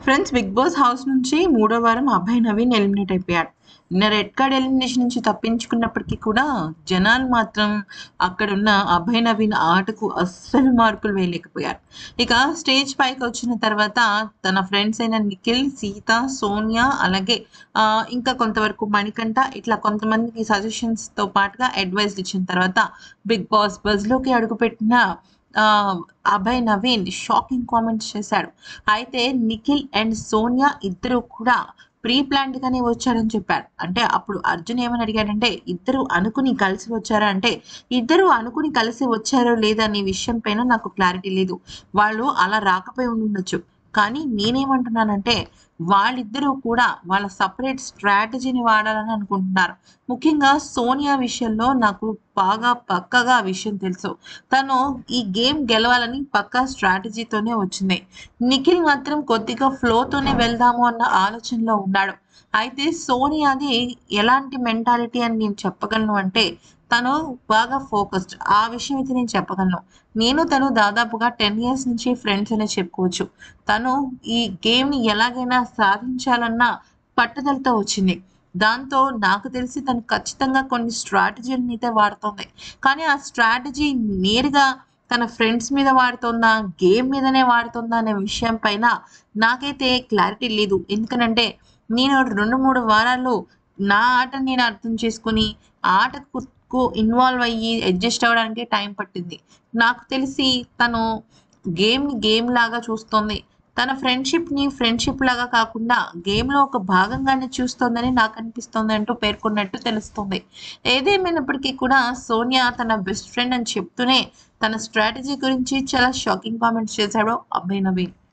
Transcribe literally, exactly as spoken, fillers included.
Friends, 'big boss' house నుంచి మూడో వారం అభయ్ నవీన్ ఎలిమినేట్ అయిపోయాడు. నిన్న రెడ్ కార్డ్ ఎలిమినేషన్ నుంచి తప్పించుకున్నప్పటికీ కూడా జనాలు మాత్రం అక్కడున్న అభయ్ నవీన్ ఆటకు అస్సలు మార్కులు వేయలేకపోయారు. ఇక స్టేజ్ పైకి వచ్చిన తర్వాత తన ఫ్రెండ్స్ అయిన నిఖిల్, సీత, సోనియా అలాగే ఆహ్, ఇంకా కొంతవరకు మణికంఠ ఇట్లా కొంతమందికి సజెషన్స్‌తో పాటుగా అడ్వైస్‌లు ఇచ్చిన తర్వాత 'బిగ్ బాస్' బజ్‌లోకి అడుగుపెట్టిన ఆహ్, అభయ్ నవీన్ షాకింగ్ కామెంట్స్ చేశాడు. అయితే నిఖిల్ అండ్ సోనియా ఇద్దరు కూడా ప్రీ ప్లాన్డ్ గానే వచ్చారని చెప్పాడు. అంటే అప్పుడు అర్జున్ ఏమని అడిగాడంటే, ఇద్దరు అనుకుని కలిసి వచ్చారా అంటే, ఇద్దరు అనుకుని కలిసి వచ్చారో లేదా అనే విషయం పైన నాకు క్లారిటీ లేదు. వాళ్ళు అలా రాకపోయి ఉండుండొచ్చు. కానీ నేనేమంటున్నానంటే, వాళ్ళిద్దరూ కూడా వాళ్ళ సెపరేట్ స్ట్రాటజీని వాడాలని అనుకుంటున్నారు. ముఖ్యంగా సోనియా విషయంలో నాకు బాగా పక్కాగా ఆ విషయం తెలుసు. తను ఈ గేమ్ గెలవాలని పక్కా స్ట్రాటజీతోనే వచ్చింది. నిఖిల్ మాత్రం కొద్దిగా ఫ్లోతోనే వెళ్దాము అన్న ఆలోచనలో ఉన్నాడు. అయితే సోనియాది ఎలాంటి మెంటాలిటీ అని నేను చెప్పగలను అంటే, తను బాగా ఫోకస్డ్. ఆ విషయం అయితే నేను చెప్పగలను. నేను తను దాదాపుగా పది ఇయర్స్ నుంచి ఫ్రెండ్స్ అనే చెప్పుకోవచ్చు. తను ఈ గేమ్‌ని ఎలాగైనా సాధించాలన్న పట్టుదలతో వచ్చింది. దాంతో నాకు తెలిసి తను ఖచ్చితంగా కొన్ని స్ట్రాటజీలనైతే వాడుతోంది. కానీ ఆ స్ట్రాటజీ నేరుగా తన ఫ్రెండ్స్ మీద వాడుతోందా? గేమ్ మీదనే వాడుతోందా? అనే విషయం పైన నాకైతే క్లారిటీ లేదు. ఎందుకనంటే నేను రెండు, మూడు వారాలు నా ఆటని నేను అర్థం చేసుకొని, ఆ ఆటకు కు ఇన్వాల్వ్ అయ్యి అడ్జస్ట్ అవ్వడానికే టైం పట్టింది. నాకు తెలిసి తను గేమ్‌ని గేమ్ లాగా చూస్తోంది. తన ఫ్రెండ్‌షిప్‌ని ఫ్రెండ్‌షిప్ లాగా కాకుండా గేమ్‌లో ఒక భాగంగానే చూస్తోందని నాకనిపిస్తోంది అంటూ పేర్కొన్నట్టు తెలుస్తుంది. ఏదేమైనప్పటికీ కూడా సోనియా తన బెస్ట్ ఫ్రెండ్ అని చెప్తూనే తన స్ట్రాటజీ గురించి చాలా షాకింగ్ కామెంట్స్ చేశాడు అభయ్ నవీన్.